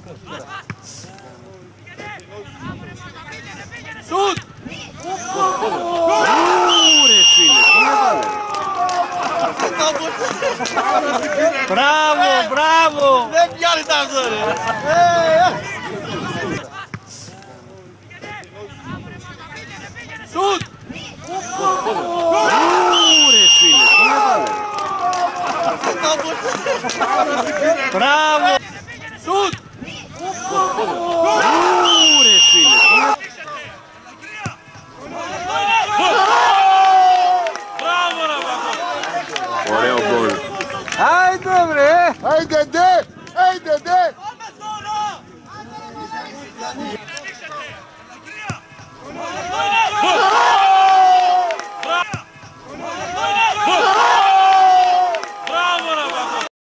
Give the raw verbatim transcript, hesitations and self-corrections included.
Σουτ! Ούρε φίλε, τι έβαλε. Μπράβο, μπράβο! Δεν πιάνει τα αυτό ρε! Σουτ! Ούρε φίλε, τι έβαλε. Μπράβο! Σουτ! Ούρε φίλε, τι έβαλε. Μπράβο ρε μπράβο! Ωραίο γκολ. Άιντε βρε! Άιντε ντε! Άιντε ντε! Πάμε τώρα!